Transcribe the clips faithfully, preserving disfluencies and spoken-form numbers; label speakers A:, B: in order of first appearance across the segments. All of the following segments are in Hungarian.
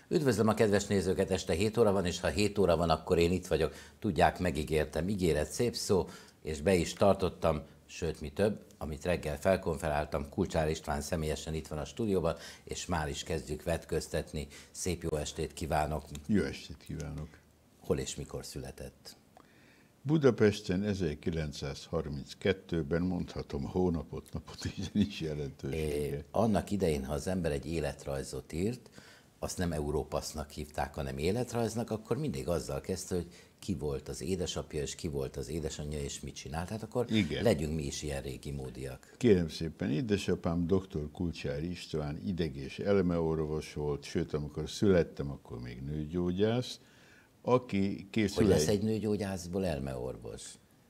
A: Üdvözlöm a kedves nézőket, este hét óra van, és ha hét óra van, akkor én itt vagyok. Tudják, megígértem, ígéret szép szó, és be is tartottam, sőt, mi több, amit reggel felkonferáltam, Kulcsár István személyesen itt van a stúdióban, és már is kezdjük vetköztetni. Szép jó estét kívánok!
B: Jó estét kívánok!
A: Hol és mikor született?
B: Budapesten ezerkilencszázharminckettőben, mondhatom a hónapot, napot is jelentősége.
A: É, annak idején, ha az ember egy életrajzot írt, azt nem Európasznak hívták, hanem életrajznak, akkor mindig azzal kezdte, hogy ki volt az édesapja, és ki volt az édesanyja, és mit csinált. Hát akkor igen, legyünk mi is ilyen régi módiak.
B: Kérem szépen, édesapám doktor Kulcsár István ideg- és elmeorvos volt, sőt, amikor születtem, akkor még nőgyógyász, aki készül.
A: Hogy lesz egy nőgyógyászból elmeorvos?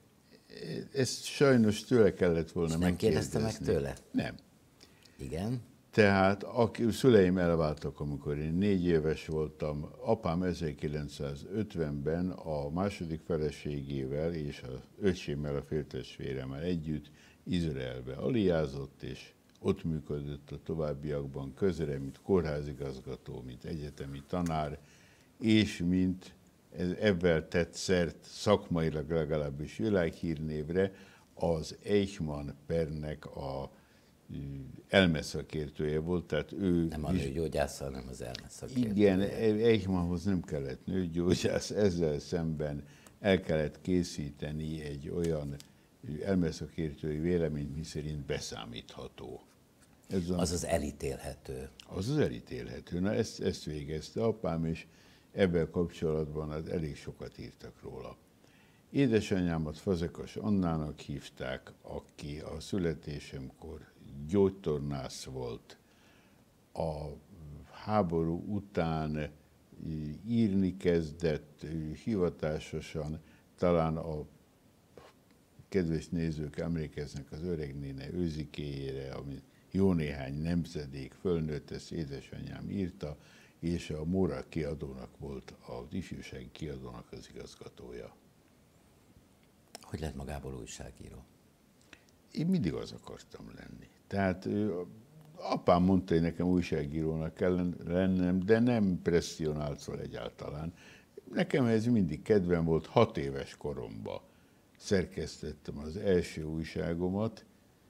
B: Ezt sajnos tőle kellett volna
A: és
B: megkérdezni.
A: nem kérdezte meg tőle?
B: Nem.
A: Igen?
B: Tehát a szüleim elváltak, amikor én négy éves voltam. Apám ezerkilencszázötvenben a második feleségével és az öcsémmel, a féltestvéremmel együtt Izraelbe aliázott, és ott működött a továbbiakban közre, mint kórházigazgató, mint egyetemi tanár, és mint ebben tett szert szakmailag legalábbis világhírnévre az Eichmann pernek a elmeszakértője volt, tehát ő...
A: Nem a nőgyógyász, hanem az elmeszakértője.
B: Igen, Eichmannhoz nem kellett nőgyógyász, ezzel szemben el kellett készíteni egy olyan elmeszakértői véleményt, miszerint beszámítható.
A: Ez a, az az elítélhető.
B: Az az elítélhető. Na ezt, ezt végezte apám, és ebben kapcsolatban hát elég sokat írtak róla. Édesanyámat Fazekas Annának hívták, aki a születésemkor gyógytornász volt. A háború után írni kezdett hivatásosan, talán a kedves nézők emlékeznek az öregnéne őzikéjére, ami jó néhány nemzedék fölnőtt, ezt édesanyám írta, és a Móra kiadónak volt, az ifjúsági kiadónak az igazgatója.
A: Hogy lett magából újságíró?
B: Én mindig az akartam lenni. Tehát apám mondta, hogy nekem újságírónak kell lennem, de nem presszionált fel egyáltalán. Nekem ez mindig kedvem volt, hat éves koromban szerkesztettem az első újságomat,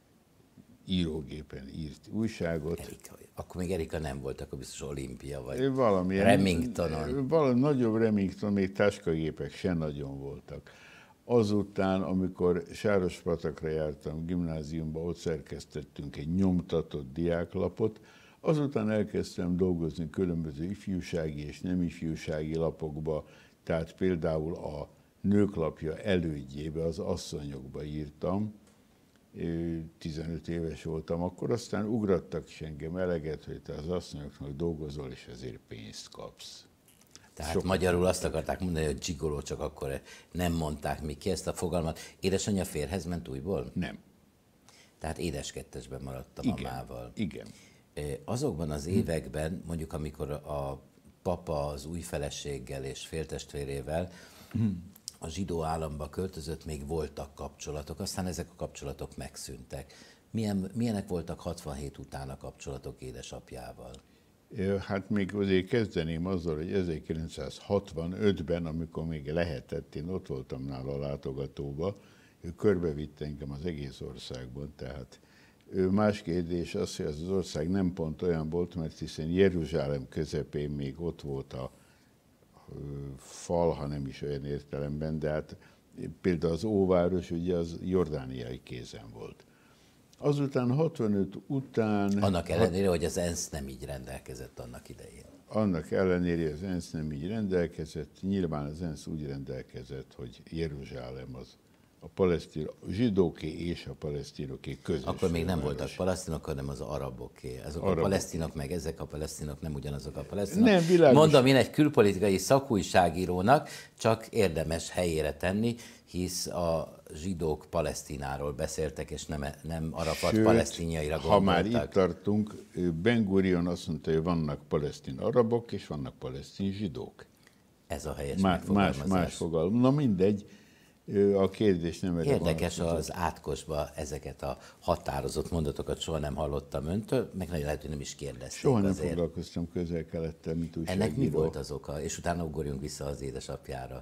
B: írógépen írt újságot.
A: Erika, akkor még Erika nem volt, akkor biztos Olimpia vagy
B: valamilyen,
A: Remingtonon.
B: Valami nagyobb Remington, még táskagépek se nagyon voltak. Azután, amikor Sárospatakra jártam gimnáziumba, ott szerkesztettünk egy nyomtatott diáklapot, azután elkezdtem dolgozni különböző ifjúsági és nem ifjúsági lapokba, tehát például a Nőklapja elődjébe, az Asszonyokba írtam, tizenöt éves voltam, akkor aztán ugrattak is engem eleget, hogy te az asszonyoknak dolgozol, és ezért pénzt kapsz.
A: Tehát Sok magyarul azt akarták mondani, hogy gigoló, csak akkor nem mondták mi ki ezt a fogalmat. Édesanyja férjhez ment újból?
B: Nem.
A: Tehát édeskettesben maradt a
B: igen,
A: mamával.
B: Igen.
A: Azokban az években, mondjuk amikor a papa az új feleséggel és féltestvérével a zsidó államba költözött, még voltak kapcsolatok, aztán ezek a kapcsolatok megszűntek. Milyen, milyenek voltak hatvanhét után a kapcsolatok édesapjával?
B: Hát még azért kezdeném azzal, hogy ezerkilencszázhatvanötben, amikor még lehetett, én ott voltam nála a látogatóba, ő körbevitt engem az egész országban, tehát más kérdés az, hogy az ország nem pont olyan volt, mert hiszen Jeruzsálem közepén még ott volt a fal, ha nem is olyan értelemben, de hát például az óváros ugye az jordániai kézen volt. Azután hatvanöt után...
A: Annak ellenére, hat... hogy az ENSZ nem így rendelkezett annak idején.
B: Annak ellenére, hogy az ENSZ nem így rendelkezett, nyilván az ENSZ úgy rendelkezett, hogy Jeruzsálem az a palesztin, a zsidóké és a palesztinoké közös.
A: Akkor még nem voltak palesztinok, hanem az araboké. Azok Arabok. A palesztinok, meg ezek a palesztinok nem ugyanazok a palesztinok.
B: Nem, világos.
A: Mondom én egy külpolitikai szakújságírónak, csak érdemes helyére tenni, hisz a zsidók Palesztináról beszéltek, és nem, nem Arafat palesztinjaira gondoltak.
B: Ha már itt tartunk, Ben Gurion azt mondta, hogy vannak palesztin arabok, és vannak palesztin zsidók.
A: Ez a helyes
B: Má,
A: megfogalmazás.
B: Más, más fogalom. Na mindegy. A kérdés nem erre
A: Érdekes az átkosba ezeket a határozott mondatokat soha nem hallottam öntől, meg nagyon lehet, hogy nem is kérdezték.
B: Soha nem
A: azért.
B: foglalkoztam Közel-Kelettel, mint újságíró.
A: Ennek mi volt az oka? És utána ugorjunk vissza az édesapjára.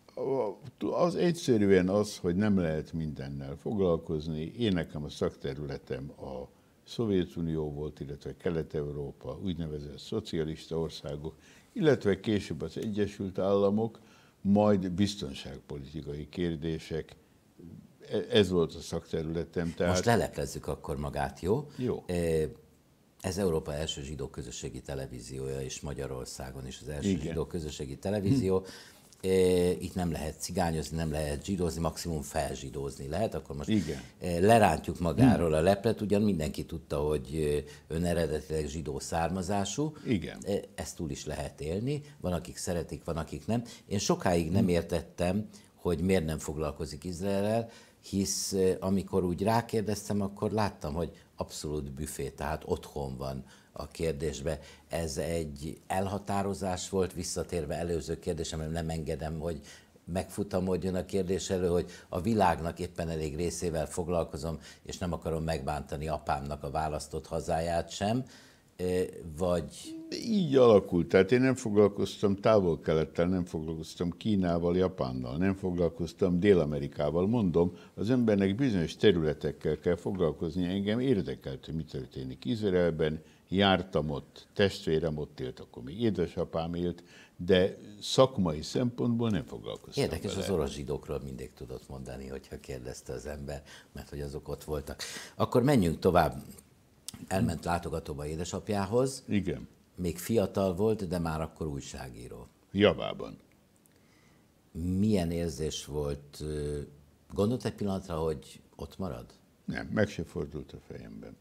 B: Az egyszerűen az, hogy nem lehet mindennel foglalkozni. Én nekem a szakterületem a Szovjetunió volt, illetve Kelet-Európa, úgynevezett szocialista országok, illetve később az Egyesült Államok, majd biztonságpolitikai kérdések. Ez volt a szakterületem. Tehát...
A: Most leleplezzük akkor magát, jó?
B: Jó.
A: Ez Európa első zsidó közösségi televíziója, és Magyarországon is az első
B: Igen.
A: zsidó közösségi televízió. Itt nem lehet cigányozni, nem lehet zsidózni, maximum felzsidózni lehet. Akkor most
B: Igen.
A: lerántjuk magáról a leplet, ugyan mindenki tudta, hogy ön eredetileg zsidó származású.
B: Igen.
A: Ezt túl is lehet élni. Van, akik szeretik, van, akik nem. Én sokáig nem értettem, hogy miért nem foglalkozik Izraellel, hisz amikor úgy rákérdeztem, akkor láttam, hogy abszolút büfé, tehát otthon van a kérdésbe. Ez egy elhatározás volt, visszatérve előző kérdésemre, nem engedem, hogy megfutamodjon a kérdés elő, hogy a világnak éppen elég részével foglalkozom, és nem akarom megbántani apámnak a választott hazáját sem, vagy...
B: Így alakult. Tehát én nem foglalkoztam Távol-Kelettel, nem foglalkoztam Kínával, Japánnal, nem foglalkoztam Dél-Amerikával. Mondom, az embernek bizonyos területekkel kell foglalkozni. Engem érdekelt, hogy mi történik Izraelben. Jártam ott, testvérem ott élt, akkor még édesapám élt, de szakmai szempontból nem foglalkoztam
A: Érdekes,
B: vele.
A: Az orosz zsidókról mindig tudott mondani, hogyha kérdezte az ember, mert hogy azok ott voltak. Akkor menjünk tovább. Elment látogatóba édesapjához.
B: Igen.
A: Még fiatal volt, de már akkor újságíró.
B: Javában.
A: Milyen érzés volt? Gondolt egy pillanatra, hogy ott marad?
B: Nem, meg se fordult a fejemben.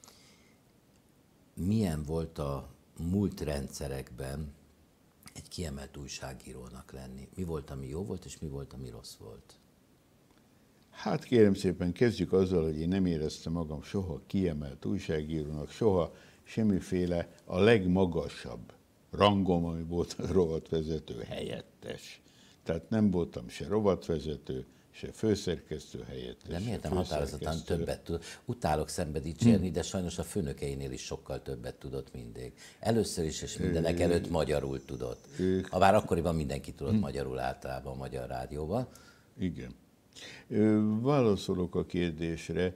A: Milyen volt a múlt rendszerekben egy kiemelt újságírónak lenni? Mi volt, ami jó volt, és mi volt, ami rossz volt?
B: Hát kérem szépen, kezdjük azzal, hogy én nem éreztem magam soha kiemelt újságírónak, soha semmiféle a legmagasabb rangom, ami volt a rovatvezető helyettes. Tehát nem voltam se rovatvezető, se főszerkesztő helyettes.
A: De miért nem határozottan többet tud? Utálok szembe dicsérni, hmm. de sajnos a főnökeinél is sokkal többet tudott mindig. Először is, és mindenek előtt magyarul tudott. Habár akkoriban mindenki tudott hmm. magyarul általában a Magyar Rádióban.
B: Igen. Válaszolok a kérdésre.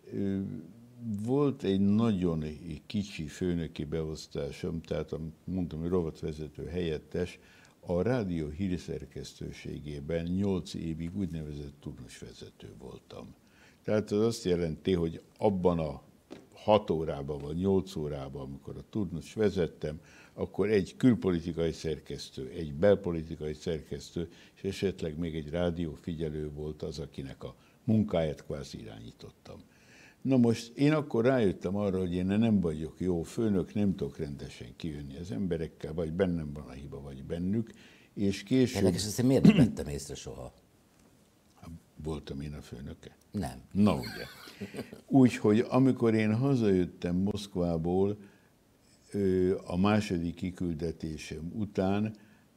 B: Volt egy nagyon kicsi főnöki beosztásom, tehát mondtam, hogy rovatvezető helyettes, a rádió hírszerkesztőségében nyolc évig úgynevezett turnusvezető voltam. Tehát az azt jelenti, hogy abban a hat órában vagy nyolc órában, amikor a turnus vezettem, akkor egy külpolitikai szerkesztő, egy belpolitikai szerkesztő, és esetleg még egy rádiófigyelő volt az, akinek a munkáját kvázi irányítottam. Na most én akkor rájöttem arra, hogy én nem vagyok jó főnök, nem tudok rendesen kijönni az emberekkel, vagy bennem van a hiba, vagy bennük, és később...
A: Érdekes, ezt én miért nem vettem észre soha?
B: Voltam én a főnöke?
A: Nem.
B: Na ugye. Úgyhogy amikor én hazajöttem Moszkvából a második kiküldetésem után,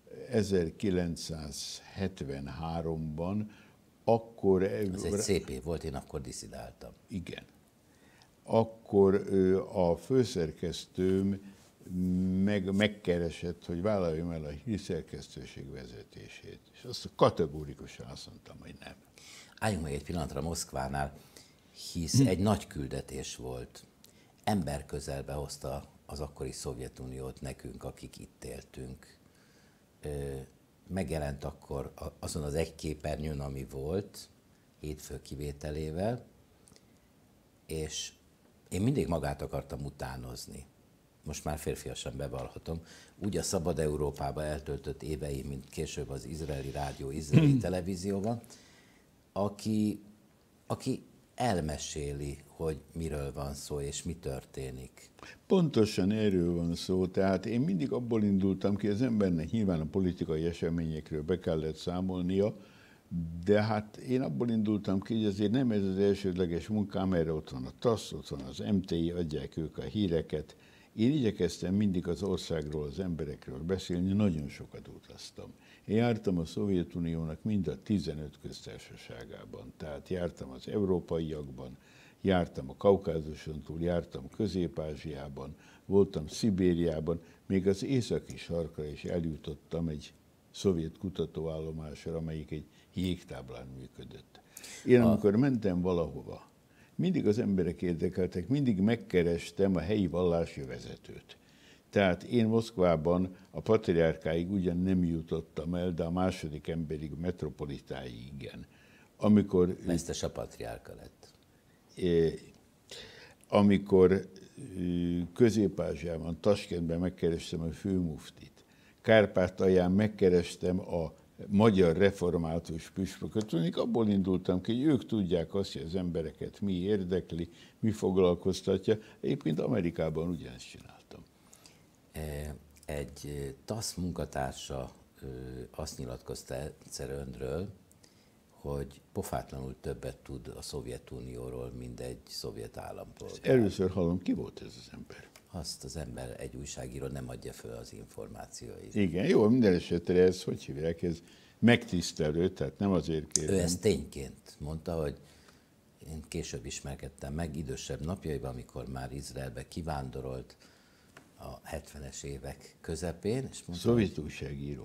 B: ezerkilencszázhetvenháromban, akkor...
A: Ez egy szép év volt, én akkor diszidáltam.
B: Igen. Akkor a főszerkesztőm meg, megkeresett, hogy vállaljam el a hírszerkesztőség vezetését. És azt kategórikusan azt mondtam, hogy nem.
A: Álljunk meg egy pillanatra Moszkvánál, hisz hm. egy nagy küldetés volt. Ember közelbe hozta az akkori Szovjetuniót nekünk, akik itt éltünk. Megjelent akkor azon az egy képernyőn, ami volt, hétfő kivételével, és én mindig magát akartam utánozni. Most már férfiasan bevallhatom. Úgy a Szabad Európába eltöltött évei, mint később az izraeli rádió, izraeli televízióban, aki, aki elmeséli, hogy miről van szó és mi történik.
B: Pontosan erről van szó. Tehát én mindig abból indultam ki, az embernek nyilván a politikai eseményekről be kellett számolnia, de hát én abból indultam ki, hogy azért nem ez az elsődleges munkám, erre ott van a TASZ, ott van az em té i, adják ők a híreket. Én igyekeztem mindig az országról, az emberekről beszélni, nagyon sokat utaztam. Én jártam a Szovjetuniónak mind a tizenöt köztársaságában, tehát jártam az európaiakban, jártam a Kaukázuson túl, jártam Közép-Ázsiában, voltam Szibériában, még az északi sarkra is eljutottam egy szovjet kutatóállomásra, amelyik egy jégtáblán működött. Én amikor mentem valahova, mindig az emberek érdekeltek, mindig megkerestem a helyi vallási vezetőt. Tehát én Moszkvában a patriárkáig ugyan nem jutottam el, de a második emberig, a metropolitáig igen. Amikor...
A: Mesztes a patriárka lett.
B: Amikor Közép-Ázsiában, Taskentben megkerestem a főmuftit, Kárpátalján megkerestem a magyar református püspököt, mondjuk abból indultam ki, hogy ők tudják azt, hogy az embereket mi érdekli, mi foglalkoztatja. Egyébként Amerikában ugyanezt csináltam.
A: Egy TASZ munkatársa azt nyilatkozta egyszer önről, hogy pofátlanul többet tud a Szovjetunióról, mint egy szovjet állampolgár.
B: Először hallom, ki volt ez az ember?
A: Azt az ember, egy újságíró nem adja föl az információit.
B: Igen, jó, minden esetre ez, hogy hívják, ez megtisztelő, tehát nem azért kérem.
A: Ő ezt tényként mondta, hogy én később ismerkedtem meg idősebb napjaiban, amikor már Izraelbe kivándorolt a hetvenes évek közepén. És mondta,
B: szovjet újságíró.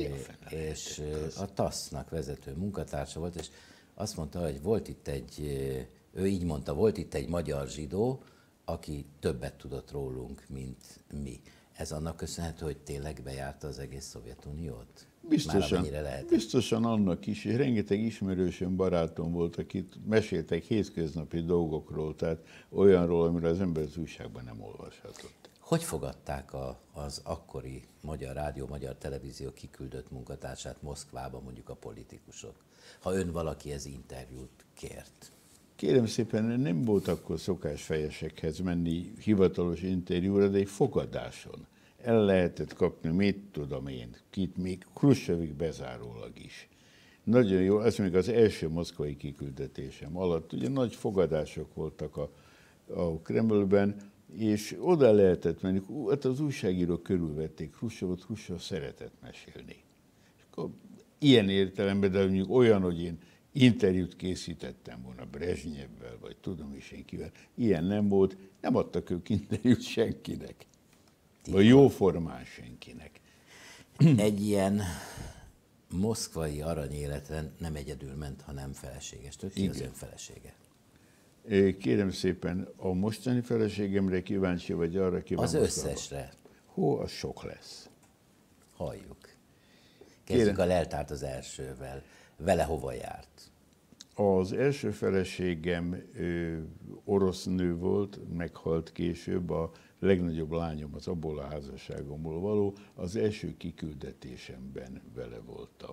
A: És a TASZ-nak vezető munkatársa volt, és azt mondta, hogy volt itt egy, ő így mondta, volt itt egy magyar zsidó, aki többet tudott rólunk, mint mi. Ez annak köszönhető, hogy tényleg bejárta az egész Szovjetuniót?
B: Biztosan, biztosan annak is, és rengeteg ismerősöm, barátom volt, akik meséltek hétköznapi dolgokról, tehát olyanról, amire az ember az újságban nem olvashatott.
A: Hogy fogadták a, az akkori Magyar Rádió, Magyar Televízió kiküldött munkatársát Moszkvába, mondjuk a politikusok, ha ön valakihez interjút kért?
B: Kérem szépen, nem volt akkor szokás fejesekhez menni hivatalos interjúra, de egy fogadáson el lehetett kapni, mit tudom én, kit még Hruscsovig bezárólag is. Nagyon jó, ez még az első moszkvai kiküldetésem alatt, ugye nagy fogadások voltak a, a Kremlben, és oda lehetett menni, hát az újságírók körülvették Hruscsovot, Hruscsov szeretett mesélni. És akkor ilyen értelemben, de mondjuk olyan, hogy én interjút készítettem volna Brezsnyevvel, vagy tudom is én kivel, ilyen nem volt, nem adtak ők interjút senkinek. Vagy jóformán senkinek.
A: Egy ilyen moszkvai aranyéleten nem egyedül ment, hanem feleségestől. Ki az ön felesége?
B: Kérem szépen, a mostani feleségemre kíváncsi, vagy arra kíváncsi?
A: Az összesre.
B: Hó, az sok lesz.
A: Halljuk. Kezdjük Kérem. a leltárt az elsővel. Vele hova járt?
B: Az első feleségem ö, orosz nő volt, meghalt később, a legnagyobb lányom az abból a házasságomból való, az első kiküldetésemben vele voltam.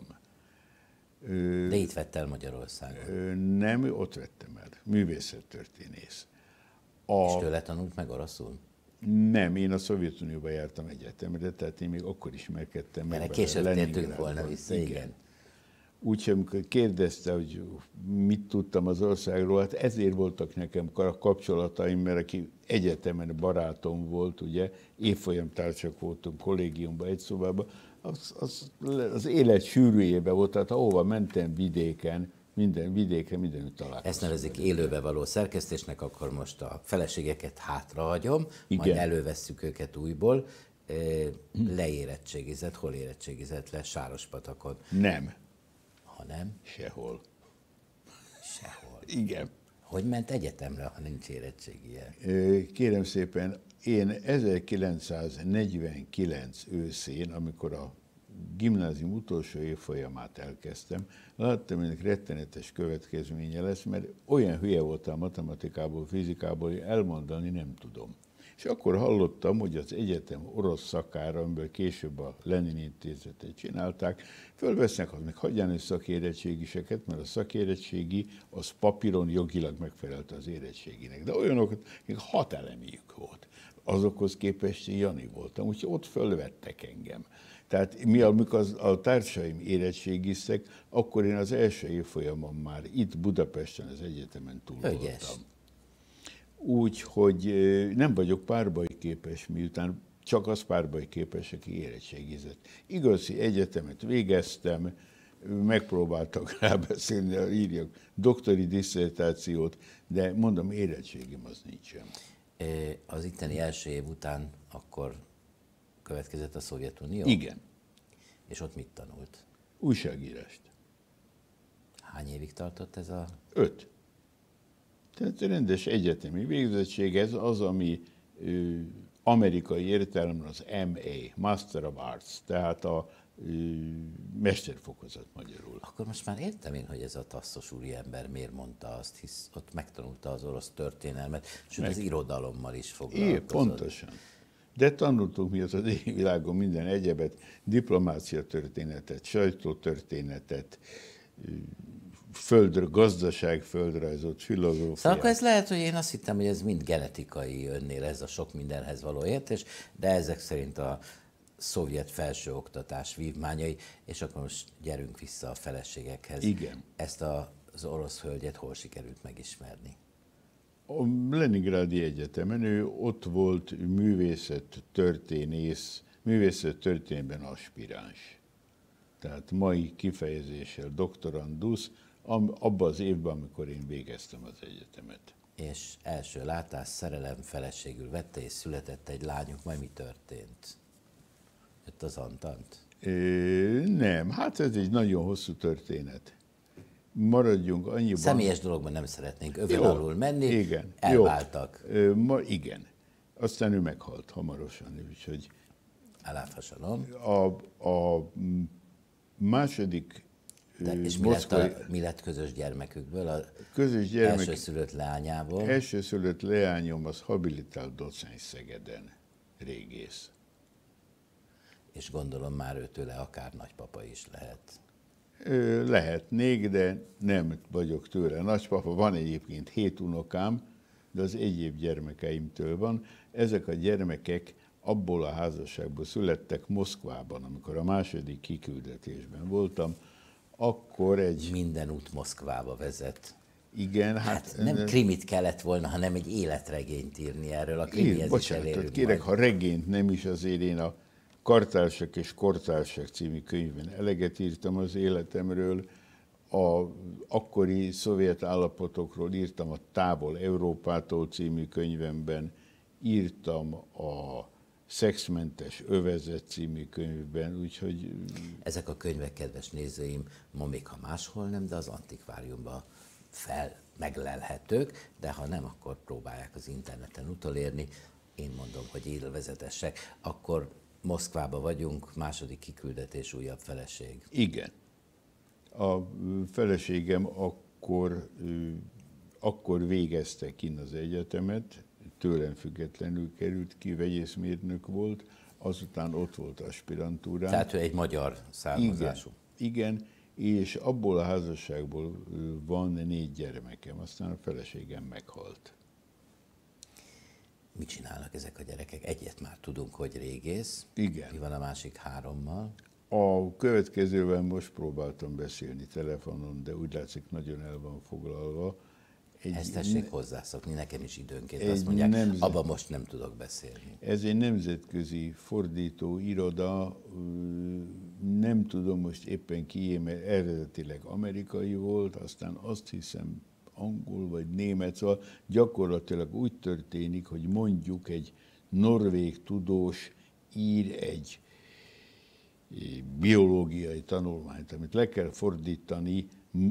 A: De itt vett el Magyarországon?
B: Nem, ott vettem el. Művészettörténész.
A: A... És tőle tanult meg oroszul?
B: Nem, én a Szovjetunióban jártam egyetemre, tehát én még akkor ismerkedtem meg.
A: Mert később tértünk volna vissza, igen. igen.
B: Úgyhogy amikor kérdezte, hogy mit tudtam az országról, hát ezért voltak nekem kapcsolataim, mert aki egyetemen barátom volt, ugye, évfolyamtársak voltunk kollégiumban, egy szobában, az, az, az élet sűrűjében volt, tehát ahova mentem vidéken, minden vidéken, mindenütt találkoztam.
A: Ezt nevezik élőbe való szerkesztésnek, akkor most a feleségeket hátrahagyom, majd elővesszük őket újból. Leérettségizett, hol érettségizett le? Sárospatakon.
B: Nem.
A: Ha nem?
B: Sehol.
A: Sehol.
B: Igen.
A: Hogy ment egyetemre, ha nincs érettségie?
B: Kérem szépen, én ezerkilencszáznegyvenkilenc őszén, amikor a gimnázium utolsó évfolyamát elkezdtem, láttam, hogy ennek rettenetes következménye lesz, mert olyan hülye voltam matematikából, fizikából, hogy elmondani nem tudom. És akkor hallottam, hogy az egyetem orosz szakára, amiből később a Lenin intézetet csinálták, fölvesznek az még hagyján szakérettségiseket, mert a szakérettségi az papíron jogilag megfelelt az érettséginek. De olyanokat, még hat elemiük volt. Azokhoz képest Jani voltam, úgyhogy ott fölvettek engem. Tehát mi, amikor az, a társaim érettségiztek, akkor én az első évfolyamon már itt Budapesten az egyetemen túl
A: Ögyes.
B: voltam. Úgy, hogy nem vagyok párbaj párbajképes, miután csak az párbajképes, aki érettségizett. Igazi egyetemet végeztem, megpróbáltak rábeszélni, írjak doktori disszertációt, de mondom, érettségim az nincsen.
A: Az itteni első év után akkor következett a Szovjetunió?
B: Igen.
A: És ott mit tanult?
B: Újságírást.
A: Hány évig tartott ez a...
B: Öt. Tehát rendes egyetemi végzettség, ez az, ami ö, amerikai értelemben az em á, Master of Arts, tehát a ö, mesterfokozat magyarul.
A: Akkor most már értem én, hogy ez a tasszos úriember miért mondta azt, hisz ott megtanulta az orosz történelmet, sőt Meg... az irodalommal is foglalkozott.
B: Igen, pontosan. De tanultunk mi az az világon minden egyebet, diplomácia történetet, sajtótörténetet, földr, gazdaság, földrajzot, filozófiát.
A: Szóval akkor ez lehet, hogy én azt hittem, hogy ez mind genetikai önnél, ez a sok mindenhez való értés, de ezek szerint a szovjet felsőoktatás vívmányai, és akkor most gyerünk vissza a feleségekhez.
B: Igen.
A: Ezt a, az orosz hölgyet hol sikerült megismerni?
B: A Leningrádi Egyetemen, ő ott volt művészettörténész, művészettörténetben aspiráns. Tehát mai kifejezéssel doktorandusz, abban az évben, amikor én végeztem az egyetemet.
A: És első látás szerelem feleségül vette, és született egy lányuk, majd mi történt? Jött az Antant?
B: É, nem, hát ez egy nagyon hosszú történet. Maradjunk annyiban...
A: Személyes dologban nem szeretnénk öven alul menni,
B: igen,
A: elváltak.
B: Jó. Ma, igen. Aztán ő meghalt hamarosan, úgyhogy...
A: Aláfasalom.
B: A, a második...
A: De, és mi, moszkvai, lett a, mi lett közös gyermekükből? A
B: közös gyermek,
A: elsőszülött leányából?
B: Elsőszülött leányom az habilitált docens Szegeden, régész.
A: És gondolom már őtőle akár nagypapa is lehet.
B: Lehetnék, de nem vagyok tőle nagypapa. Van egyébként hét unokám, de az egyéb gyermekeimtől van. Ezek a gyermekek abból a házasságból születtek Moszkvában, amikor a második kiküldetésben voltam, akkor egy...
A: Minden út Moszkvába vezet.
B: Igen,
A: hát...
B: hát
A: nem krimit kellett volna, hanem egy életregényt írni erről. A krimihez is elérünk.
B: Kérek, majd. Ha regényt nem is, azért én a Kartársak és Kortársak című könyvben eleget írtam az életemről, a akkori szovjet állapotokról írtam a Távol Európától című könyvemben, írtam a Szexmentes övezet című könyvben, úgyhogy...
A: Ezek a könyvek, kedves nézőim, ma még ha máshol nem, de az antikváriumban fel meglelhetők, de ha nem, akkor próbálják az interneten utolérni. Én mondom, hogy élvezetesek. Akkor Moszkvában vagyunk, második kiküldetés, újabb feleség.
B: Igen. A feleségem akkor, akkor végezte kinn az egyetemet, tőlem függetlenül került ki, vegyészmérnök volt, azután ott volt aspirantúrán.
A: Tehát ő egy magyar származású.
B: Igen, igen, és abból a házasságból van négy gyermekem, aztán a feleségem meghalt.
A: Mit csinálnak ezek a gyerekek? Egyet már tudunk, hogy régész.
B: Igen.
A: Mi van a másik hárommal?
B: A következővel most próbáltam beszélni telefonon, de úgy látszik, nagyon el van foglalva.
A: Egy, Ezt tessék hozzászokni, nekem is időnként azt mondják, nemzet... abban most nem tudok beszélni.
B: Ez egy nemzetközi fordító iroda, nem tudom most éppen kié, mert eredetileg amerikai volt, aztán azt hiszem angol vagy német, szóval gyakorlatilag úgy történik, hogy mondjuk egy norvég tudós ír egy biológiai tanulmányt, amit le kell fordítani.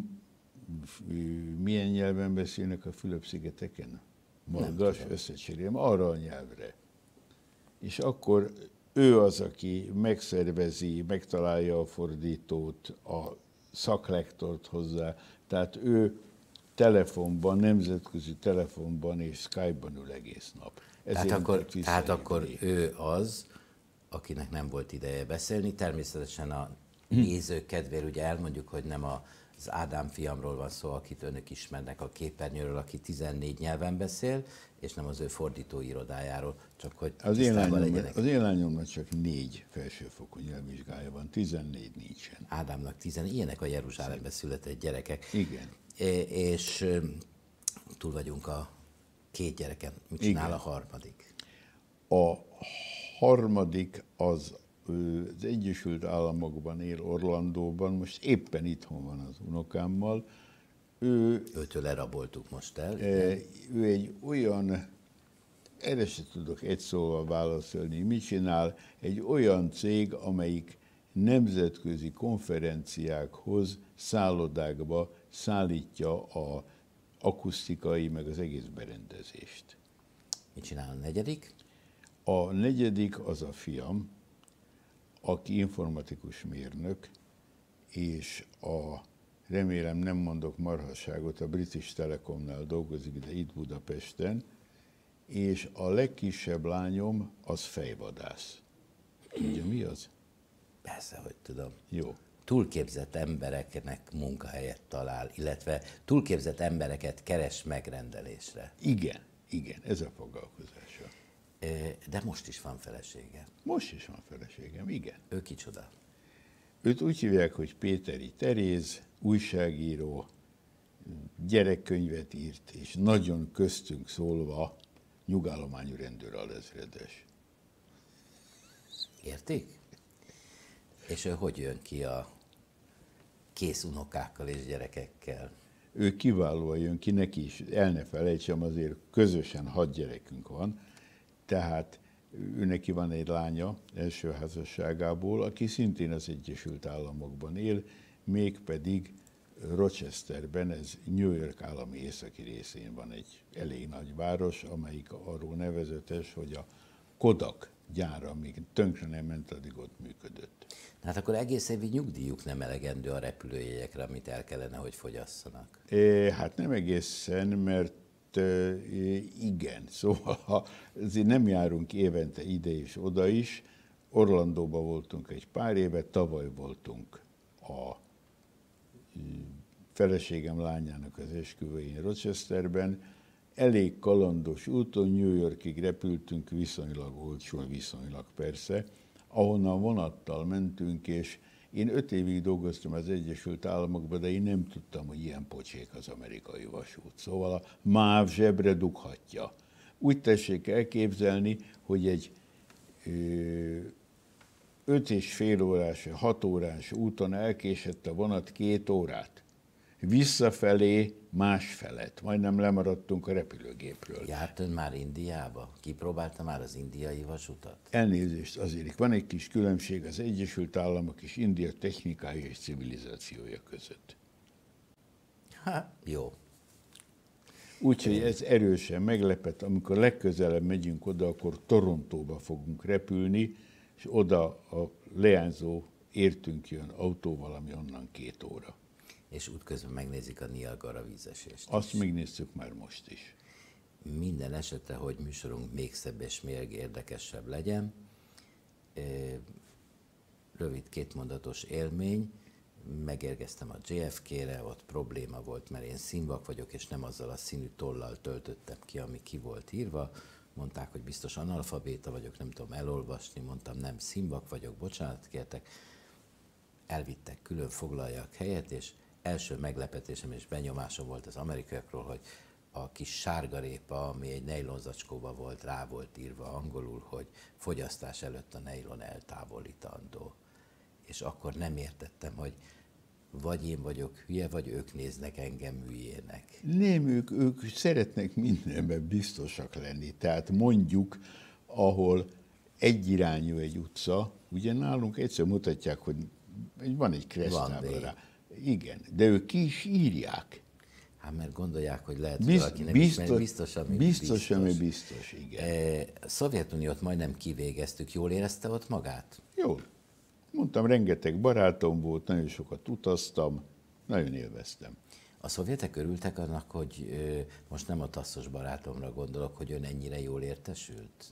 B: Milyen nyelven beszélnek a Fülöp-szigeteken? Malgas, összecserélem, arra a nyelvre. És akkor ő az, aki megszervezi, megtalálja a fordítót, a szaklektort hozzá, tehát ő telefonban, nemzetközi telefonban és Skype-ban ül egész nap.
A: Tehát akkor, tehát akkor ő az, akinek nem volt ideje beszélni. Természetesen a nézők kedvéért ugye elmondjuk, hogy nem az Ádám fiamról van szó, akit önök ismernek a képernyőről, aki tizennégy nyelven beszél, és nem az ő fordítóirodájáról, csak hogy
B: az tisztában legyenek. Az én lányomnak csak négy felsőfokú nyelvvizsgája van, tizennégy nincsen.
A: Ádámnak tizennégy, ilyenek a Jeruzsálemben született gyerekek.
B: Igen.
A: És, és túl vagyunk a két gyereken. Mit csinál Igen. a harmadik?
B: A harmadik az az Egyesült Államokban él, Orlandóban, most éppen itthon van az unokámmal. Ő,
A: Őtől leraboltuk most el.
B: Ő egy olyan, erre se tudok egy szóval válaszolni, mit csinál, egy olyan cég, amelyik nemzetközi konferenciákhoz, szállodákba szállítja az akusztikai, meg az egész berendezést.
A: Mit csinál a negyedik?
B: A negyedik az a fiam, aki informatikus mérnök, és a, remélem nem mondok marhasságot, a British Telecomnál dolgozik, de itt Budapesten, és a legkisebb lányom az fejvadász. Ugye mi az?
A: Persze, hogy tudom.
B: Jó.
A: Túlképzett embereknek munkahelyet talál, illetve túlképzett embereket keres megrendelésre.
B: Igen, igen, ez a foglalkozása.
A: De most is van felesége.
B: Most is van feleségem, igen.
A: Ő kicsoda?
B: Őt úgy hívják, hogy Péteri Teréz, újságíró, gyerekkönyvet írt, és nagyon köztünk szólva nyugállományú rendőralezredes.
A: Értik? És ő hogy jön ki a kész unokákkal és gyerekekkel?
B: Ő kiválóan jön ki, neki is, el ne felejtsem, azért közösen hat gyerekünk van, tehát ő neki van egy lánya első házasságából, aki szintén az Egyesült Államokban él, mégpedig Rochesterben, ez New York állami északi részén van egy elég nagy város, amelyik arról nevezetes, hogy a Kodak gyára, amíg tönkre nem ment, addig ott működött.
A: Hát akkor egész évi nyugdíjuk nem elegendő a repülőjegyekre, amit el kellene, hogy fogyasszanak.
B: É, hát nem egészen, mert igen, szóval ha azért nem járunk évente ide és oda is, Orlandóban voltunk egy pár éve, tavaly voltunk a feleségem lányának az esküvőjén Rochesterben, elég kalandos úton, New Yorkig repültünk, viszonylag olcsón, viszonylag persze, ahonnan vonattal mentünk, és én öt évig dolgoztam az Egyesült Államokban, de én nem tudtam, hogy ilyen pocsék az amerikai vasút. Szóval a MÁV zsebre dughatja. Úgy tessék elképzelni, hogy egy ö, öt és fél órás, hat órás úton elkésett a vonat két órát. Visszafelé másfelet. Majdnem lemaradtunk a repülőgépről.
A: Járt ön már Indiába? Kipróbálta már az indiai vasutat?
B: Elnézést azért. Van egy kis különbség az Egyesült Államok és India technikája és civilizációja között.
A: Hát, jó.
B: Úgyhogy ez erősen meglepett. Amikor legközelebb megyünk oda, akkor Torontóba fogunk repülni, és oda a leányzó értünk jön autóval, ami onnan két óra.
A: És útközben megnézik a Niagara vízesést.
B: Azt megnéztük már most is.
A: Minden esetre, hogy műsorunk még szebb és még érdekesebb legyen. Rövid kétmondatos élmény. Megérkeztem a jé ef ké-re, ott probléma volt, mert én színvak vagyok, és nem azzal a színű tollal töltöttem ki, ami ki volt írva. Mondták, hogy biztos analfabéta vagyok, nem tudom elolvasni, mondtam, nem, színvak vagyok, bocsánat kértek. Elvittek külön foglaljak helyet, és első meglepetésem és benyomásom volt az amerikaiakról, hogy a kis sárgarépa, ami egy nejlonzacskóban volt, rá volt írva angolul, hogy fogyasztás előtt a nejlon eltávolítandó. És akkor nem értettem, hogy vagy én vagyok hülye, vagy ők néznek engem hülyének.
B: Nem, ők, ők szeretnek mindenben biztosak lenni. Tehát mondjuk, ahol egyirányú egy utca, ugye nálunk egyszer mutatják, hogy van egy keresztábla rá. Igen, de ők ki is írják.
A: Hát mert gondolják, hogy lehet, hogy
B: Bizt,
A: valaki nem
B: biztos,
A: ismer, biztos, ami
B: biztos.
A: biztos.
B: Ami biztos, igen.
A: A Szovjetuniót majdnem kivégeztük. Jól érezte ott magát?
B: Jól. Mondtam, rengeteg barátom volt, nagyon sokat utaztam, nagyon élveztem.
A: A szovjetek örültek annak, hogy most nem a tasszos barátomra gondolok, hogy ön ennyire jól értesült?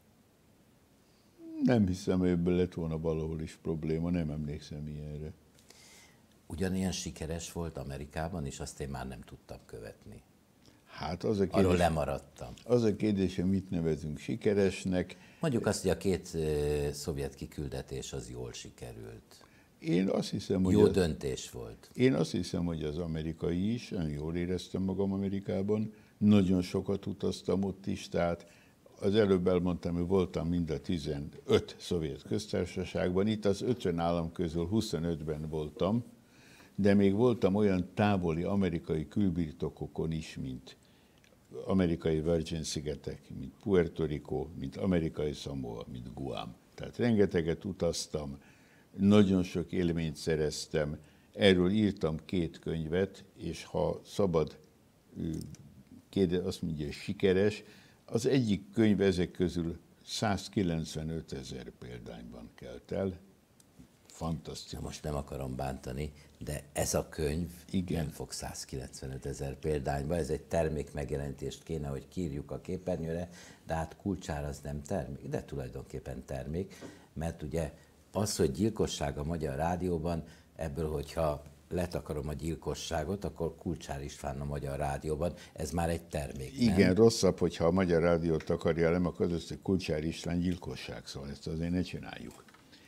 B: Nem hiszem, hogy ebből lett volna valahol is probléma, nem emlékszem ilyenre.
A: Ugyanilyen sikeres volt Amerikában, és azt én már nem tudtam követni.
B: Hát az a kérdés,
A: arról lemaradtam.
B: Az a kérdés, hogy mit nevezünk sikeresnek.
A: Mondjuk azt, hogy a két uh, szovjet kiküldetés az jól sikerült.
B: Én azt hiszem, hogy
A: Jó
B: az,
A: döntés volt.
B: Én azt hiszem, hogy az amerikai is, nagyon jól éreztem magam Amerikában, nagyon sokat utaztam ott is, tehát az előbb elmondtam, hogy voltam mind a tizenöt szovjet köztársaságban, itt az ötven állam közül huszonötben voltam, de még voltam olyan távoli amerikai külbirtokokon is, mint amerikai Virgin-szigetek, mint Puerto Rico, mint amerikai Samoa, mint Guam. Tehát rengeteget utaztam, nagyon sok élményt szereztem, erről írtam két könyvet, és ha szabad kérdezni, azt mondja, hogy sikeres, az egyik könyv ezek közül százkilencvenöt ezer példányban kelt el. Fantasztikus.
A: Na most nem akarom bántani, de ez a könyv
B: Igen.
A: nem fog százkilencvenöt ezer példányba, ez egy termék megjelentést kéne, hogy kírjuk a képernyőre, de hát kulcsára az nem termék, de tulajdonképpen termék, mert ugye az, hogy gyilkosság a Magyar Rádióban, ebből, hogyha letakarom a gyilkosságot, akkor Kulcsár István a Magyar Rádióban, ez már egy termék,
B: Igen,
A: nem?
B: rosszabb, hogyha a Magyar Rádiót akarja nem, akkor az, hogy Kulcsár István gyilkosság, szóval ezt azért ne csináljuk.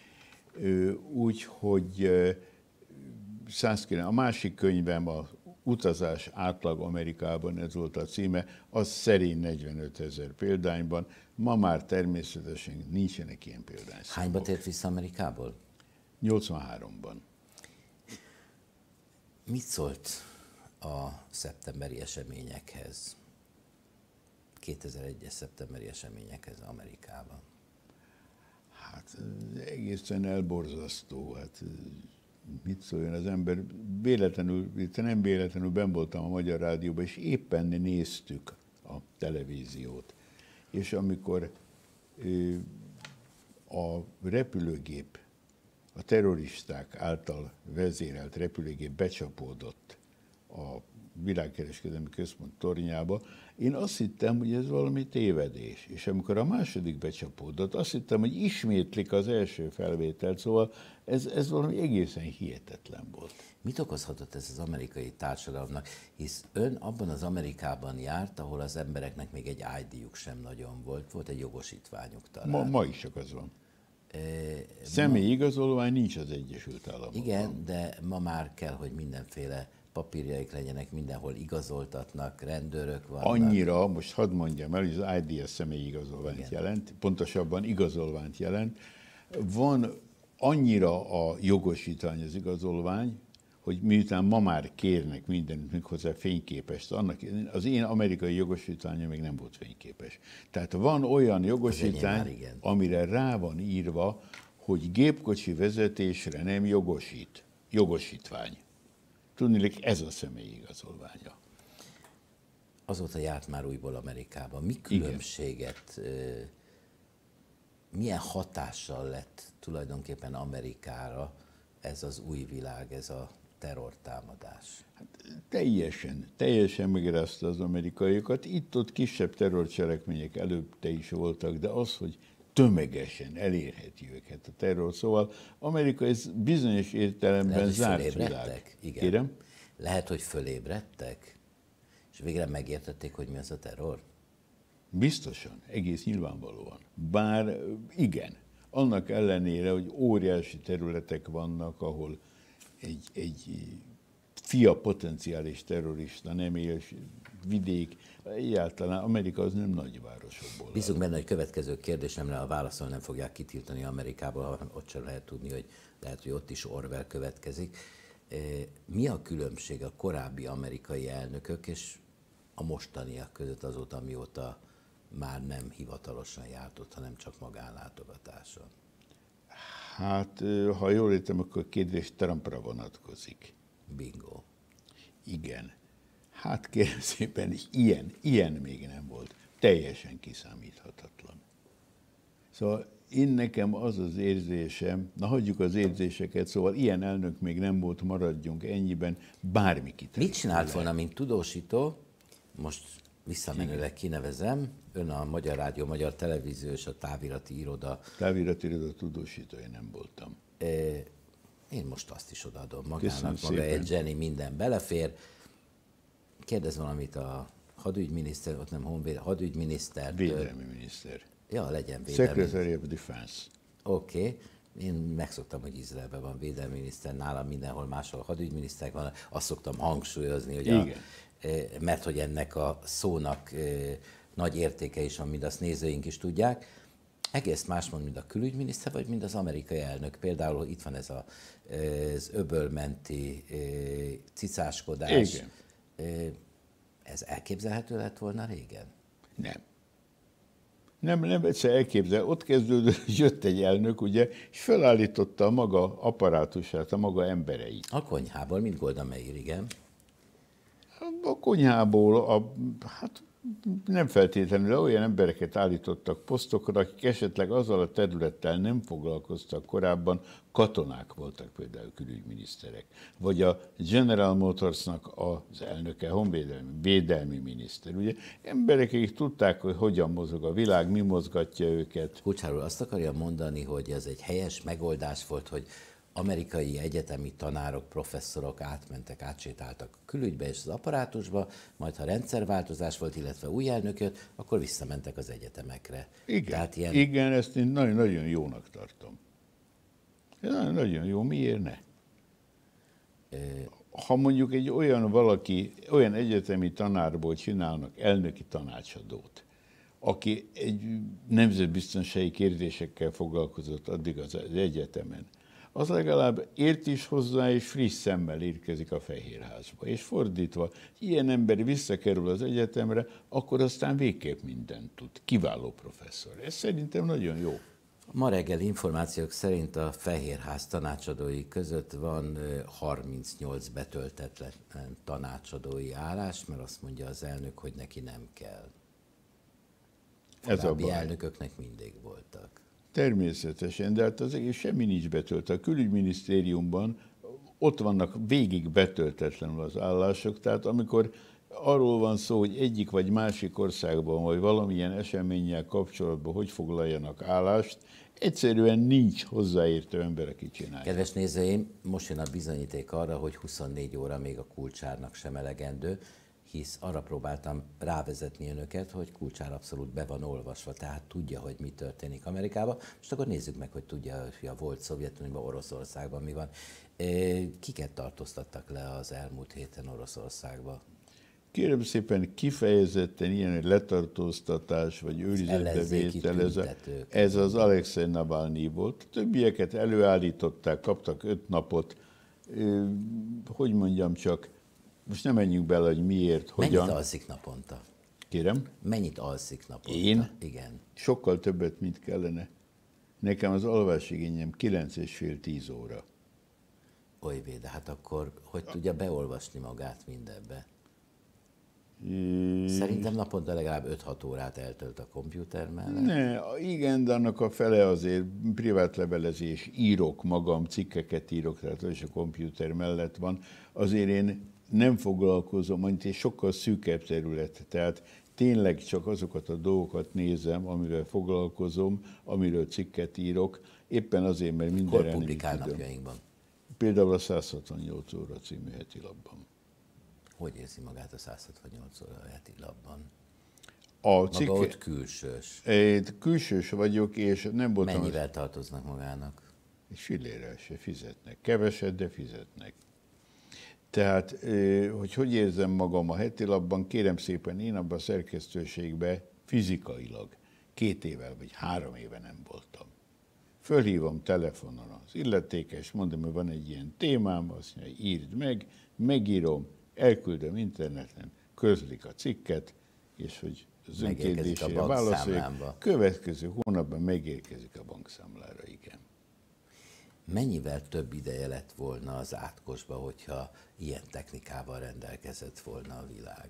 B: Úgyhogy a másik könyvem, a Utazás átlag Amerikában, ez volt a címe, az szerény negyvenöt ezer példányban. Ma már természetesen nincsenek ilyen példányszámok.
A: Hányba tért vissza Amerikából?
B: nyolcvanháromban.
A: Mit szólt a szeptemberi eseményekhez, kétezer-egyes szeptemberi eseményekhez Amerikában?
B: Hát egészen elborzasztó. Hát, mit szóljon az ember? Véletlenül, nem véletlenül benn voltam a Magyar Rádióban, és éppen néztük a televíziót. És amikor a repülőgép, a terroristák által vezérelt repülőgép becsapódott a Világkereskedelmi Központ tornyába, én azt hittem, hogy ez valami tévedés. És amikor a második becsapódott, azt hittem, hogy ismétlik az első felvételt, szóval ez, ez valami egészen hihetetlen volt.
A: Mit okozhatott ez az amerikai társadalomnak? Hisz ön abban az Amerikában járt, ahol az embereknek még egy í dé-juk sem nagyon volt, volt egy jogosítványuk talán.
B: Ma, ma is csak az van.
A: E,
B: Személyi igazolvány nincs az Egyesült Államokban.
A: Igen, de ma már kell, hogy mindenféle papírjaik legyenek, mindenhol igazoltatnak, rendőrök vannak.
B: Annyira, most hadd mondjam el, hogy az í dé az személyi igazolványt
A: Igen.
B: jelent, pontosabban igazolványt jelent. Van annyira a jogosítvány az igazolvány, hogy miután ma már kérnek mindent, még hozzá fényképest, annak, az én amerikai jogosítványom még nem volt fényképes. Tehát van olyan jogosítvány, amire rá van írva, hogy gépkocsi vezetésre nem jogosít. Jogosítvány. Tudniillik, ez a személyi igazolványa.
A: Azóta járt már újból Amerikában. Mi különbséget, Igen. milyen hatással lett tulajdonképpen Amerikára ez az új világ, ez a terrortámadás?
B: Hát, teljesen, teljesen megrázta az amerikaiakat. Itt-ott kisebb terrorcselekmények előtte is voltak, de az, hogy tömegesen elérheti őket a terror. Szóval Amerika ez bizonyos értelemben
A: Lehet,
B: zárt világ.
A: Igen.
B: Kérem?
A: Lehet, hogy fölébredtek, és végre megértették, hogy mi az a terror?
B: Biztosan, egész nyilvánvalóan. Bár igen, annak ellenére, hogy óriási területek vannak, ahol egy, egy fia potenciális terrorista nem él, vidék, egyáltalán Amerika az nem nagyvárosokból.
A: Bízunk benne, hogy következő kérdésemre a válaszol nem fogják kitiltani Amerikából, ott sem lehet tudni, hogy lehet, hogy ott is Orwell következik. Mi a különbség a korábbi amerikai elnökök és a mostaniak között azóta, amióta már nem hivatalosan járt ott, hanem csak magánlátogatáson?
B: Hát, ha jól értem, akkor a kérdés Trumpra vonatkozik.
A: Bingo.
B: Igen. Hát kérem szépen, ilyen, ilyen még nem volt. Teljesen kiszámíthatatlan. Szóval én nekem az az érzésem, na hagyjuk az érzéseket, szóval ilyen elnök még nem volt, maradjunk ennyiben, bármi kitett.
A: Mit csinált volna, mint tudósító? Most visszamenőleg kinevezem, ön a Magyar Rádió, Magyar Televízió és a Távirati Iroda.
B: Távirati Iroda tudósítója nem voltam.
A: Én most azt is odaadom magának,
B: Köszönöm
A: maga
B: szépen.
A: egy Jenny, minden belefér. Kérdez valamit a hadügyminiszter, ott nem honvéd, hadügyminiszter.
B: Védelmi miniszter.
A: Ja, legyen védelmi.
B: Secretary of Defense.
A: Oké. Okay. Én megszoktam, hogy Izraelben van védelmi miniszter, nálam mindenhol máshol hadügyminiszterek van. Azt szoktam hangsúlyozni, hogy a, mert hogy ennek a szónak nagy értéke is van, mint azt nézőink is tudják. Egész más mond, mint a külügyminiszter, vagy mint az amerikai elnök. Például itt van ez a, az öbölmenti cicáskodás.
B: Igen.
A: Ez elképzelhető lett volna régen?
B: Nem. Nem, nem egyszer elképzel. Ott kezdődött, jött egy elnök, ugye, és felállította a maga apparátusát, a maga embereit.
A: A konyhából, mint Golda Meir, igen.
B: A konyhából, a, hát nem feltétlenül olyan embereket állítottak posztokra, akik esetleg azzal a területtel nem foglalkoztak korábban, katonák voltak például külügyminiszterek. Vagy a General Motorsnak az elnöke, honvédelmi, védelmi miniszter. Ugye emberek, akik tudták, hogy hogyan mozog a világ, mi mozgatja őket.
A: Kulcsár úr azt akarja mondani, hogy ez egy helyes megoldás volt, hogy amerikai egyetemi tanárok, professzorok átmentek, átsétáltak a külügybe és az apparátusba, majd ha rendszerváltozás volt, illetve új elnök jött, akkor visszamentek az egyetemekre.
B: Igen,
A: Tehát ilyen...
B: igen, ezt én nagyon, nagyon jónak tartom. Ez nagyon, nagyon jó, miért ne? Ha mondjuk egy olyan valaki, olyan egyetemi tanárból csinálnak elnöki tanácsadót, aki egy nemzetbiztonsági kérdésekkel foglalkozott addig az egyetemen, az legalább ért is hozzá, és friss szemmel érkezik a Fehérházba. És fordítva, ilyen ember visszakerül az egyetemre, akkor aztán végképp mindent tud. Kiváló professzor. Ez szerintem nagyon jó.
A: Ma reggel információk szerint a Fehérház tanácsadói között van harmincnyolc betöltetlen tanácsadói állás, mert azt mondja az elnök, hogy neki nem kell. Korábbi elnököknek mindig voltak.
B: Természetesen, de hát az egész semmi nincs betöltve. A külügyminisztériumban ott vannak végig betöltetlenül az állások, tehát amikor arról van szó, hogy egyik vagy másik országban, vagy valamilyen eseménnyel kapcsolatban hogy foglaljanak állást, egyszerűen nincs hozzáértő ember, aki csinálja.
A: Kedves nézőim, most jön a bizonyíték arra, hogy huszonnégy óra még a Kulcsárnak sem elegendő, hisz arra próbáltam rávezetni önöket, hogy Kulcsár abszolút be van olvasva, tehát tudja, hogy mi történik Amerikában. Most akkor nézzük meg, hogy tudja, hogy a volt Szovjetunióban, Oroszországban mi van. Kiket tartóztattak le az elmúlt héten Oroszországban?
B: Kérem szépen, kifejezetten ilyen letartóztatás vagy őrizetbevétel, ez, ez az Alexej Navalnyi volt. Többieket előállították, kaptak öt napot, hogy mondjam csak, most nem menjünk bele, hogy miért, hogyan.
A: Mennyit alszik naponta?
B: Kérem?
A: Mennyit alszik naponta?
B: Én?
A: Igen.
B: Sokkal többet, mint kellene. Nekem az alvásigényem kilenc és fél tíz óra.
A: Olyvé, de hát akkor hogy tudja beolvasni magát mindebbe?
B: É...
A: Szerintem naponta legalább öt-hat órát eltölt a kompjúter mellett.
B: Ne, igen, de annak a fele azért privát levelezés, írok magam, cikkeket írok, tehát az is a kompjúter mellett van. Azért én nem foglalkozom, mondjuk egy sokkal szűkebb terület, tehát tényleg csak azokat a dolgokat nézem, amivel foglalkozom, amiről cikket írok, éppen azért, mert mindenre
A: Hol publikál napjainkban?
B: Például a száz hatvannyolc óra című heti lapban.
A: Hogy érzi magát a száz hatvannyolc óra heti lapban?
B: A cikke...
A: Maga ott külsős.
B: Én külsős vagyok, és nem voltam...
A: Mennyivel tartoznak magának?
B: Fillérrel se fizetnek. Keveset, de fizetnek. Tehát, hogy hogy érzem magam a heti lapban, kérem szépen, én abban a szerkesztőségben fizikailag két éve vagy három éve nem voltam. Fölhívom telefonon az illetékes, mondom, hogy van egy ilyen témám, azt mondja, írd meg, megírom, elküldöm interneten, közlik a cikket, és hogy az önkérdésére válaszoljak. Következő hónapban megérkezik a bankszámlára, igen.
A: Mennyivel több ideje lett volna az átkosba, hogyha ilyen technikával rendelkezett volna a világ?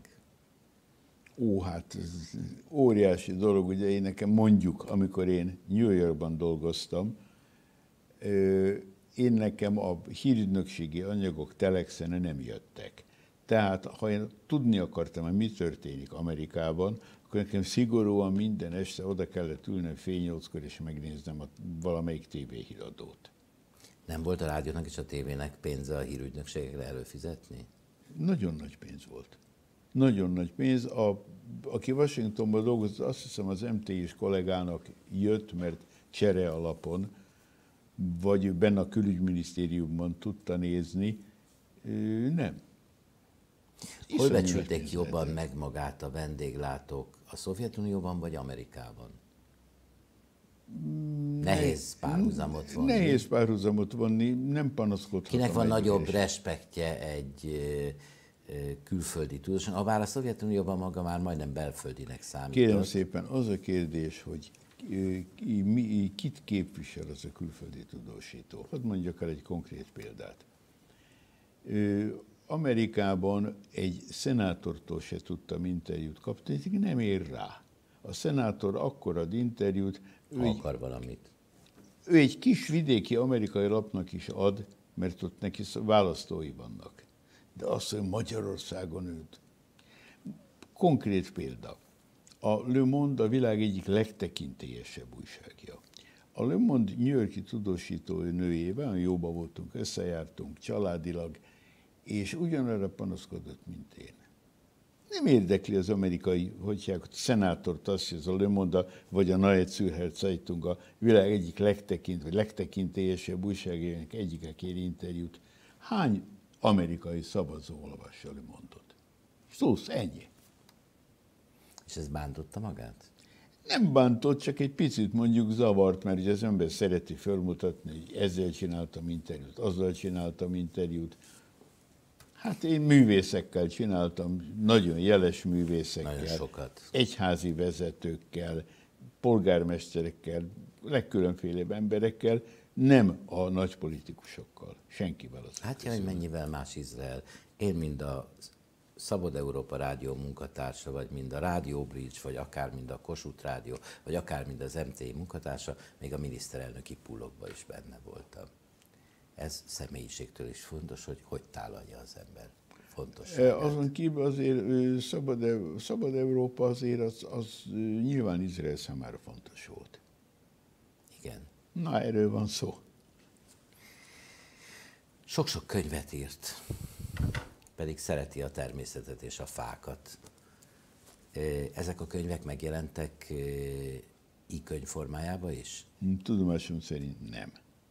B: Ó, hát ez óriási dolog, ugye én nekem mondjuk, amikor én New Yorkban dolgoztam, én nekem a hírügynökségi anyagok telexen nem jöttek. Tehát, ha én tudni akartam, hogy mi történik Amerikában, akkor nekem szigorúan minden este oda kellett ülnem fél nyolckor, és megnéznem a valamelyik tévéhíradót.
A: Nem volt a rádiónak és a tévének pénze a hírügynökségekre előfizetni?
B: Nagyon nagy pénz volt. Nagyon nagy pénz. A, aki Washingtonban dolgozott, azt hiszem az em té is kollégának jött, mert csere alapon, vagy benne a külügyminisztériumban tudta nézni. Nem.
A: Hol becsülték jobban meg magát a vendéglátók, A Szovjetunióban vagy Amerikában? Nehéz párhuzamot vonni.
B: Nehéz párhuzamot vonni, nem panaszkodhatom.
A: Kinek van nagyobb respektje egy külföldi tudósnak? A bár a Szovjetunióban maga már majdnem belföldinek számított.
B: Kérem szépen, az a kérdés, hogy kit képvisel az a külföldi tudósító. Hadd mondjak el egy konkrét példát. Amerikában egy szenátortól se tudtam interjút kapni, nem ér rá. A szenátor akkor ad interjút, ő
A: ha
B: egy,
A: akar valamit.
B: Ő egy kis vidéki amerikai lapnak is ad, mert ott neki választói vannak. De azt, hogy Magyarországon őt. Konkrét példa. A Le Monde a világ egyik legtekintélyesebb újságja. A Le Monde New York-i tudósító nőjével jóba voltunk, összejártunk családilag, és ugyanarra panaszkodott, mint én. Nem érdekli az amerikai, hogy a szenátort azt, hogy az a Le Monde vagy a Neue Zürcher Zeitung a világ egyik legtekint, vagy legtekintélyesebb újságjának egyike kér interjút. Hány amerikai szavazó olvassa a Le Monde-ot? Szósz, ennyi.
A: És ez bántotta magát?
B: Nem bántott, csak egy picit mondjuk zavart, mert ugye az ember szereti felmutatni, hogy ezzel csináltam interjút, azzal csináltam interjút. Hát én művészekkel csináltam, nagyon jeles művészekkel.
A: Nagyon sokat.
B: Egyházi vezetőkkel, polgármesterekkel, legkülönfélebb emberekkel, nem a nagy politikusokkal, senkivel. Az
A: hát jaj, mennyivel más Izrael. Én mind a Szabad Európa Rádió munkatársa, vagy mind a Rádió Bridge, vagy akár mind a Kossuth Rádió, vagy akár mind az em té i munkatársa, még a miniszterelnöki pulokban is benne voltam. Ez személyiségtől is fontos, hogy hogy tálalja az ember. Fontos.
B: Azon kívül azért Szabad, Szabad Európa azért az, az nyilván Izrael számára fontos volt.
A: Igen.
B: Na, erről van szó.
A: Sok-sok könyvet írt, pedig szereti a természetet és a fákat. Ezek a könyvek megjelentek i-könyv formájában is?
B: Tudomásom szerint nem.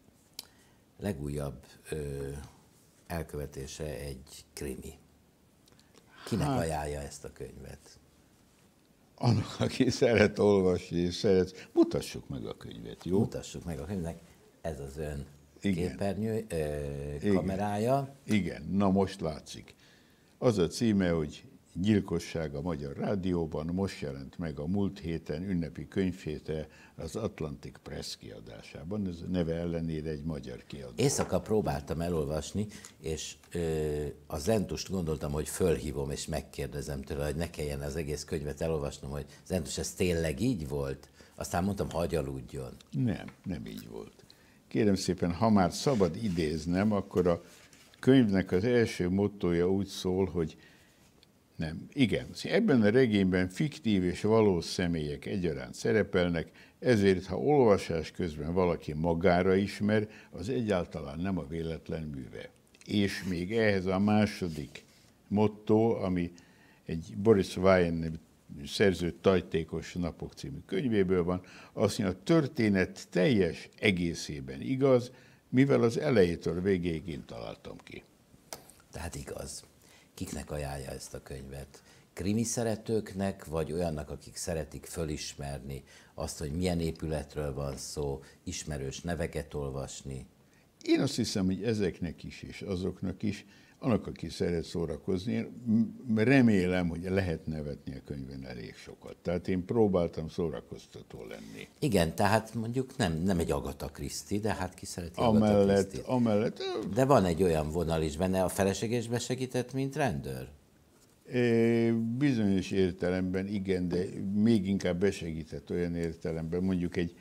A: Legújabb ö, elkövetése egy krimi. Kinek
B: hát,
A: ajánlja ezt a könyvet?
B: Annak, aki szeret olvasni és szeret, mutassuk meg a könyvet, jó?
A: Mutassuk meg a könyvnek. Ez az ön
B: Igen.
A: képernyő, ö, kamerája.
B: Igen. Igen, na most látszik. Az a címe, hogy Gyilkosság a Magyar Rádióban, most jelent meg a múlt héten ünnepi könyvhéte az Atlantic Press kiadásában. Ez a neve ellenére egy magyar kiadó.
A: Éjszaka próbáltam elolvasni, és ö, a Zentust gondoltam, hogy fölhívom, és megkérdezem tőle, hogy ne kelljen az egész könyvet elolvasnom, hogy Zentus, ez tényleg így volt? Aztán mondtam, hagy aludjon.
B: Nem, nem így volt. Kérem szépen, ha már szabad idéznem, akkor a könyvnek az első mottója úgy szól, hogy nem, igen. Ebben a regényben fiktív és valós személyek egyaránt szerepelnek, ezért, ha olvasás közben valaki magára ismer, az egyáltalán nem a véletlen műve. És még ehhez a második motto, ami egy Boris Vian szerző Tajtékos napok című könyvéből van, azt mondja, a történet teljes egészében igaz, mivel az elejétől végéig én találtam ki.
A: Tehát igaz. Kiknek ajánlja ezt a könyvet? Krimi szeretőknek, vagy olyannak, akik szeretik fölismerni azt, hogy milyen épületről van szó, ismerős neveket olvasni?
B: Én azt hiszem, hogy ezeknek is, és azoknak is, annak, aki szeret szórakozni, én remélem, hogy lehet nevetni a könyvön elég sokat. Tehát én próbáltam szórakoztató lenni.
A: Igen, tehát mondjuk nem, nem egy Agatha Christie, de hát ki szereti
B: amellett,
A: Agatha Christie-t.
B: Amellett...
A: De van egy olyan vonal is benne, a feleségésbe segített, mint rendőr?
B: É, bizonyos értelemben igen, de még inkább besegített olyan értelemben, mondjuk egy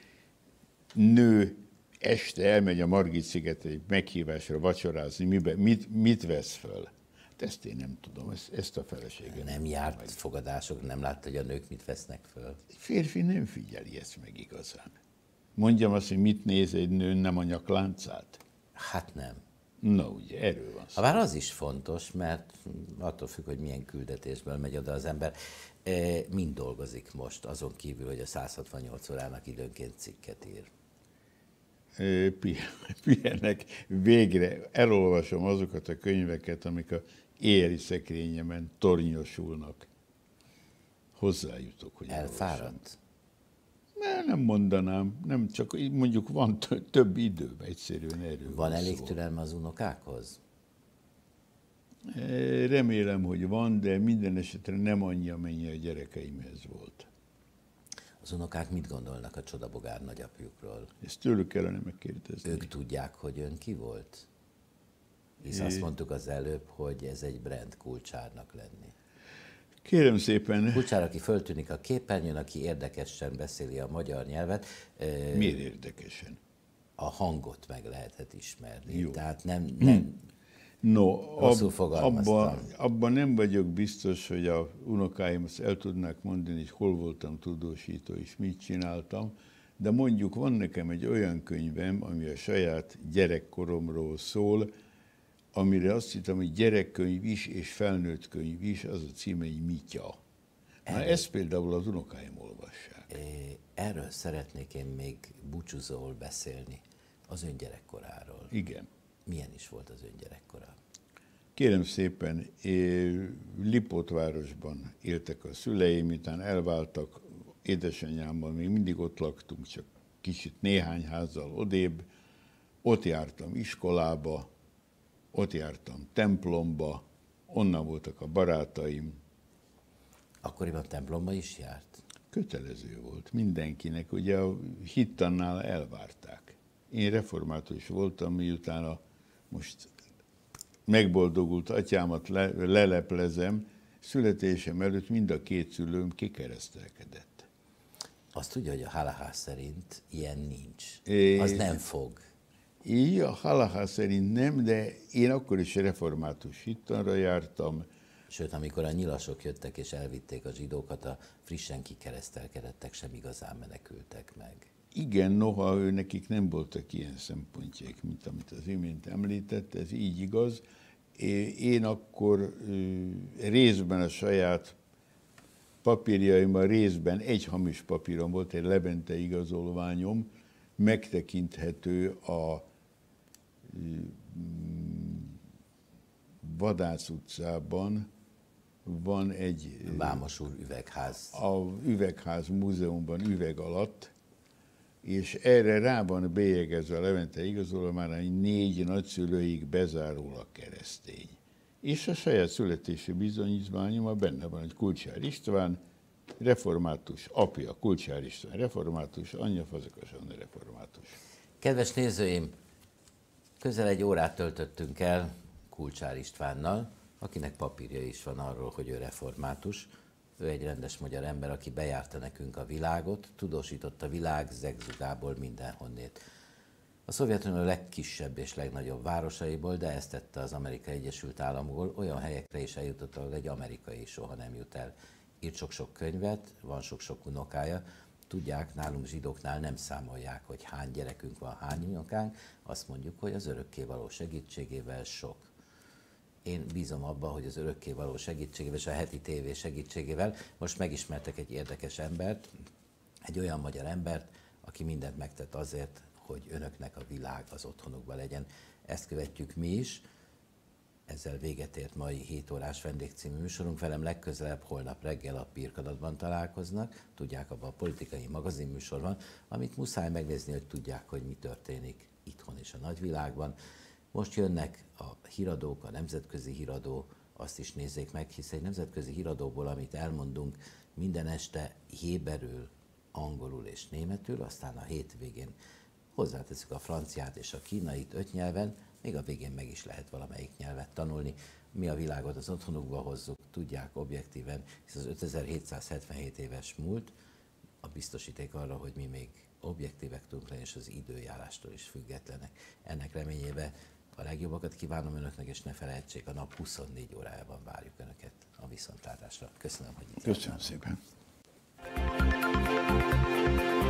B: nő este elmegy a Margit-szigetre egy meghívásra vacsorázni, mibe, mit, mit vesz föl? Hát ezt én nem tudom, ezt, ezt a feleségem.
A: Nem járt meg. Fogadások, nem látta, hogy a nők mit vesznek föl?
B: Egy férfi nem figyeli ezt meg igazán. Mondjam azt, hogy mit néz egy nő, nem a nyakláncát?
A: Hát nem.
B: Na ugye, erről van szó.
A: Habár az is fontos, mert attól függ, hogy milyen küldetésből megy oda az ember. Mind dolgozik most, azon kívül, hogy a száz hatvannyolc órának időnként cikket ír.
B: Pihenek, végre elolvasom azokat a könyveket, amik a éjjeli szekrényemen tornyosulnak. hozzájutok, hogy
A: elfáradt?
B: Nem, nem mondanám, nem csak mondjuk van több időm, egyszerűen erről.
A: Van elég türelme az unokákhoz?
B: Remélem, hogy van, de minden esetre nem annyi, amennyi a gyerekeimhez volt.
A: Az unokák mit gondolnak a csodabogár nagyapjukról?
B: Ezt tőlük kellene megkérdezni.
A: Ők tudják, hogy ön ki volt? Hisz azt mondtuk az előbb, hogy ez egy brand kulcsárnak lenni.
B: Kérem szépen.
A: Kulcsár, aki föltűnik a képernyőn, aki érdekesen beszéli a magyar nyelvet.
B: Miért érdekesen?
A: A hangot meg lehetett ismerni.
B: Jó.
A: Tehát nem, nem
B: no,
A: rosszul
B: ab,
A: fogalmaztam.
B: Abban abba nem vagyok biztos, hogy a unokáim azt el tudnák mondani, hogy hol voltam tudósító és mit csináltam, de mondjuk van nekem egy olyan könyvem, ami a saját gyerekkoromról szól, amire azt hittem, hogy gyerekkönyv is és felnőtt könyv is, az a címe, hogy Mitya. Na, ezt például az unokáim olvassák.
A: Erről szeretnék én még búcsúzóul beszélni, az ön gyerekkoráról.
B: Igen.
A: Milyen is volt az ön gyerekkora?
B: Kérem szépen, Lipótvárosban éltek a szüleim, miután elváltak, édesanyámmal még mindig ott laktunk, csak kicsit néhány házzal odébb. Ott jártam iskolába, ott jártam templomba, onnan voltak a barátaim.
A: Akkoriban templomba is járt?
B: Kötelező volt mindenkinek, ugye a hittannál elvárták. Én református voltam, miután a most megboldogult atyámat le, leleplezem, születésem előtt mind a két szülőm kikeresztelkedett.
A: Azt tudja, hogy a halakha szerint ilyen nincs.
B: É...
A: Az nem fog.
B: Így a halakha szerint nem, de én akkor is református hittanra jártam.
A: Sőt, amikor a nyilasok jöttek és elvitték a zsidókat, a frissen kikeresztelkedettek sem igazán menekültek meg.
B: Igen, noha ő nekik nem voltak ilyen szempontjaik, mint amit az imént említett, ez így igaz. Én akkor részben a saját papírjaimban, részben egy hamis papírom volt, egy Levente igazolványom, megtekinthető a Vadász utcában, van egy...
A: Vámos úr üvegház.
B: A üvegház múzeumban üveg alatt, és erre rá van bélyegezve a Levente igazolvány, hogy négy nagyszülőig bezárólag keresztény. És a saját születési bizonyítványomban benne van, hogy Kulcsár István, református, apja Kulcsár István református, anyja Fazekas Anna református.
A: Kedves nézőim, közel egy órát töltöttünk el Kulcsár Istvánnal, akinek papírja is van arról, hogy ő református. Ő egy rendes magyar ember, aki bejárta nekünk a világot, tudósított a világ zegzugából mindenhonnét. A Szovjetunió legkisebb és legnagyobb városaiból, de ezt tette az Amerikai Egyesült Államokból, olyan helyekre is eljutott, ahol egy amerikai soha nem jut el. Írt sok-sok könyvet, van sok-sok unokája. Tudják, nálunk zsidóknál nem számolják, hogy hány gyerekünk van, hány unokánk, azt mondjuk, hogy az örökkévaló segítségével sok. Én bízom abba, hogy az örökkévaló segítségével és a heti tévé segítségével most megismertek egy érdekes embert, egy olyan magyar embert, aki mindent megtett azért, hogy önöknek a világ az otthonukban legyen. Ezt követjük mi is. Ezzel véget ért mai hét órás vendégcímű műsorunk. Velem legközelebb holnap reggel a Pirkadatban találkoznak. Tudják, abban a politikai magazinműsor van, amit muszáj megnézni, hogy tudják, hogy mi történik itthon és a nagyvilágban. Most jönnek a híradók, a nemzetközi híradó, azt is nézzék meg, hisz egy nemzetközi híradóból, amit elmondunk, minden este héberül, angolul és németül, aztán a hétvégén hozzáteszük a franciát és a kínait öt nyelven, még a végén meg is lehet valamelyik nyelvet tanulni. Mi a világot az otthonukba hozzuk, tudják objektíven, hisz az ötezer-hétszázhetvenhét éves múlt a biztosíték arra, hogy mi még objektívek tudunk lenni, és az időjárástól is függetlenek. Ennek reményébe a legjobbakat kívánom önöknek, és ne felejtsék, a nap huszonnégy órájában várjuk önöket a viszontlátásra. Köszönöm, hogy itt
B: Köszönöm szépen.